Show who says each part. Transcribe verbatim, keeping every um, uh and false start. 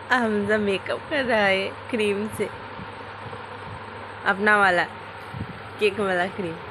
Speaker 1: Hamza makeup कर रहा है क्रीम से, अपना वाला केक वाला क्रीम।